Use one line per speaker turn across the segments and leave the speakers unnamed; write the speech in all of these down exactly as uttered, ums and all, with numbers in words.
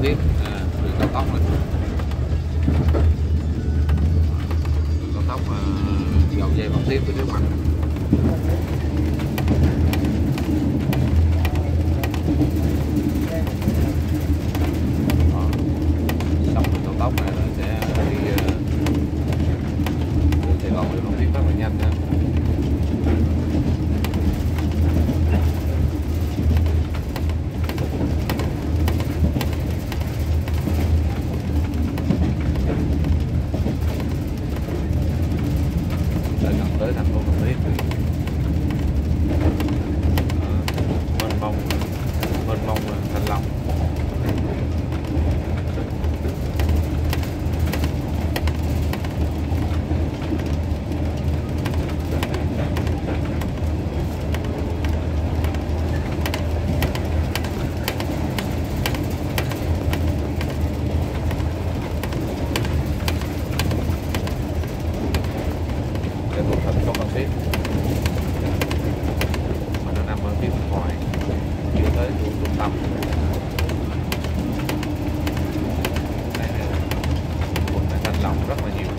Thiết, à, đường cao tốc này. Đường cao tốc mà dầu dây Phan Thiết với nước mạnh. Xong đường cao tốc này nó sẽ đi từ Sài Gòn đi Phan Thiết rất là nhanh ha. Tới thành phố Phan Thiết mênh mông mênh mông Thanh Long. Thành phố Phan Thiết mà nó nằm ở phía bên ngoài chưa tới trung tâm. Đây này, quận này Thanh Long rất là nhiều.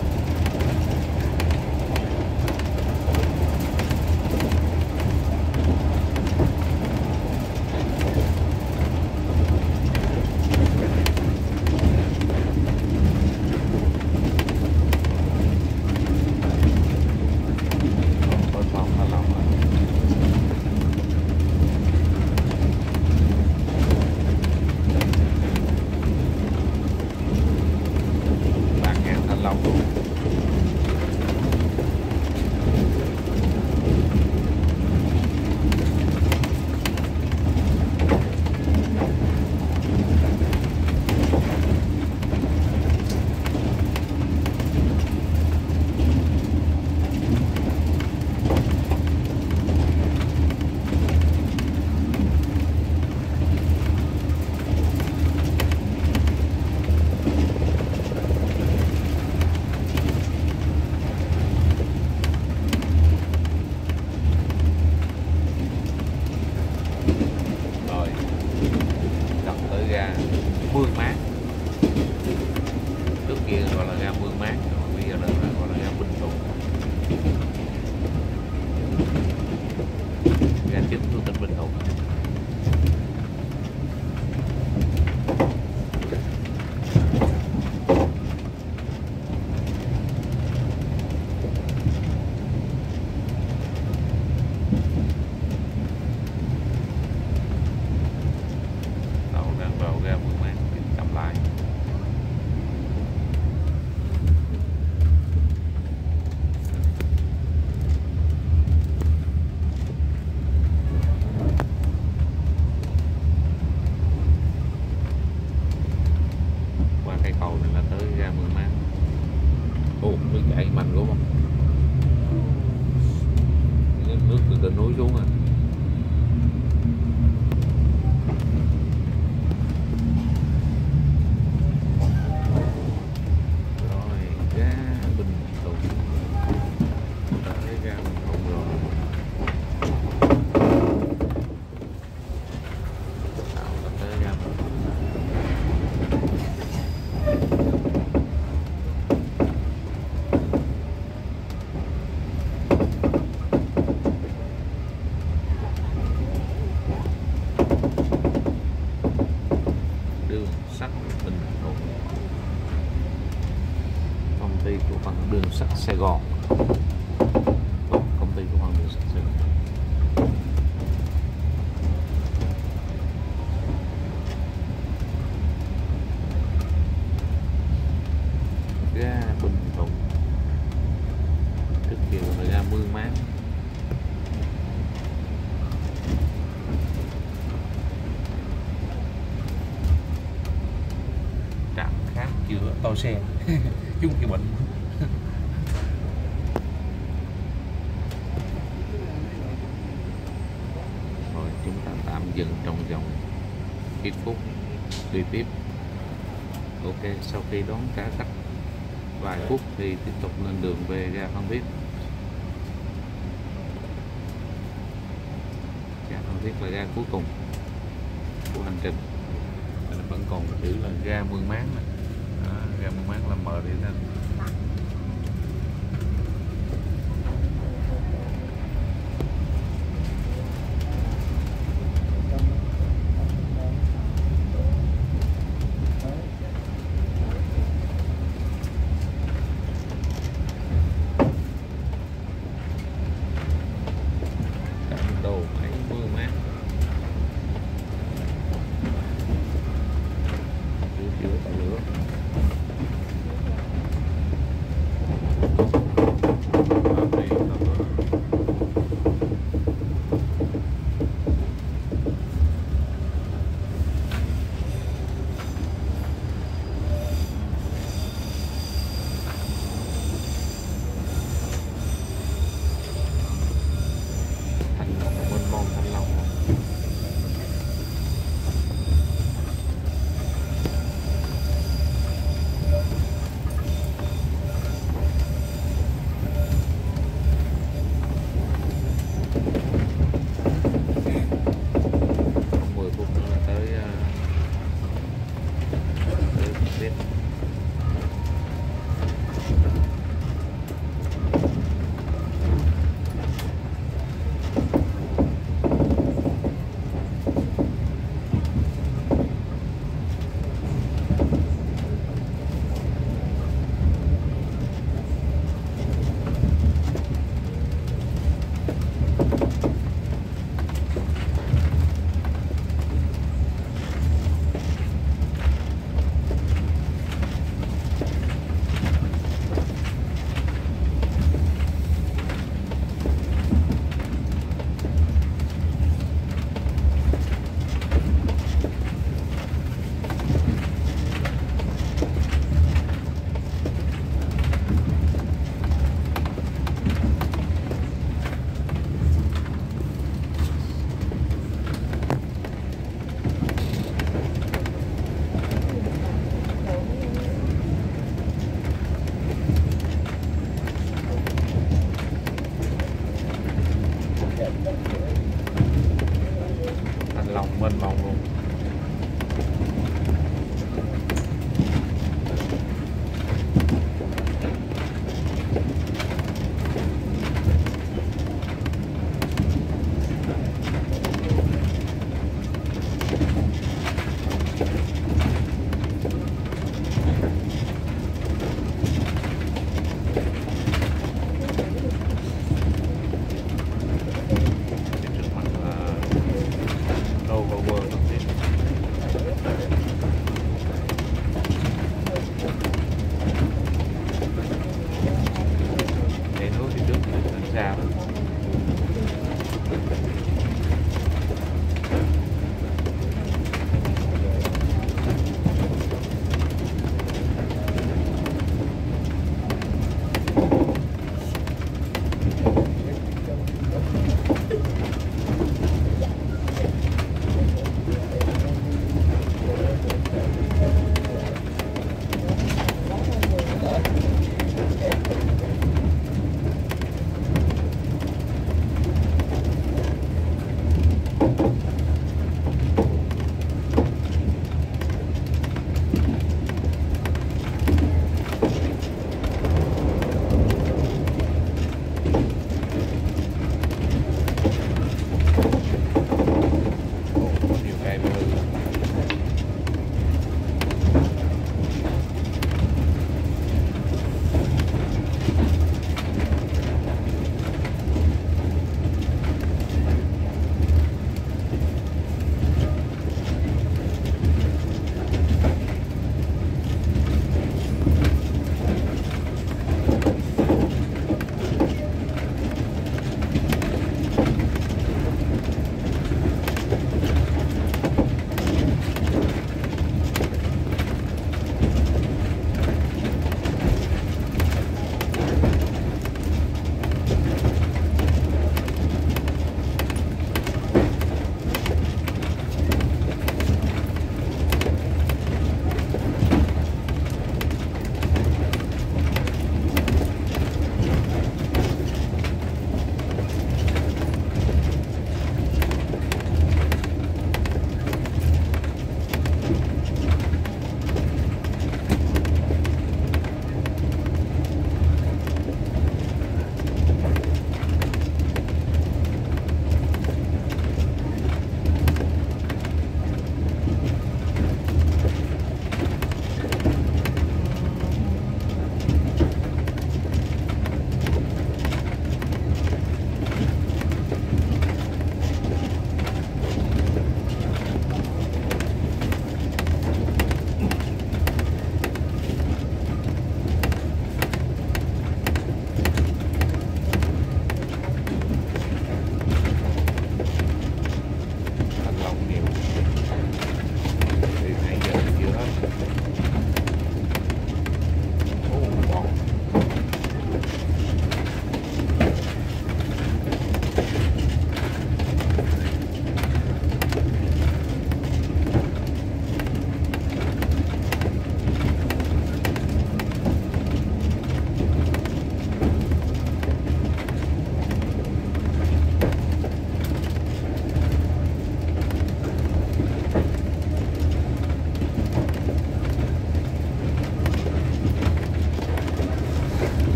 Ga Mương Mát, trước kia gọi là ga Mương Mát, rồi bây giờ là gọi là ga Bình Thuận. Ga chính của tỉnh Bình Thuận. Vào ga Mương Mát chậm lại. Qua cây cầu này là tới ga Mương Mát. Ồ, nước chảy mạnh đúng không? Nước từ đỉnh núi xuống à. Sắt Bình Thuận, công ty cổ phần đường sắt Sài Gòn, công ty cổ phần đường sắt Sài Gòn. Ga Bình Thuận, trước kia là ga Mương Mát. Trạm khám chữa tàu xe chung cái bệnh. Rồi chúng ta tạm dừng trong vòng ít phút đi tiếp. Ok, sau khi đón trả khách vài phút thì tiếp tục lên đường về ga Phan Thiết. Ga Phan Thiết là ga cuối cùng của hành trình. vẫn còn chữ là ga Mương Máng này. Đó, ga Mương Máng là mở đi lên. Đồ máy Mương Máng chữa chữa tạo lửa. Thành Long mênh mông luôn. Trước mặt là Nova World.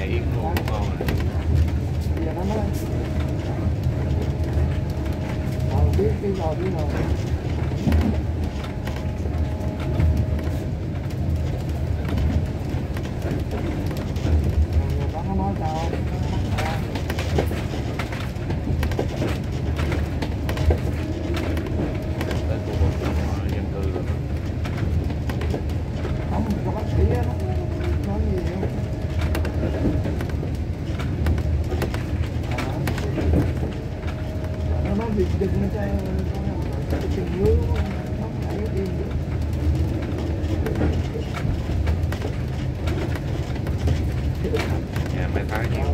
này yên luôn ngon rồi.
Giờ nó nói ờ biết biết rồi biết rồi. Người ta nó nói sao
Tới khu vực ờ, dân cư rồi.
không có bác sĩ á, nó nói gì không. Nó nói việc đừng nó chơi cái chừng mưa nó phải cái gì
Nhà mấy thái nhiều.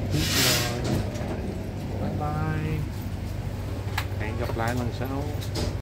Hẹn gặp lại lần sau.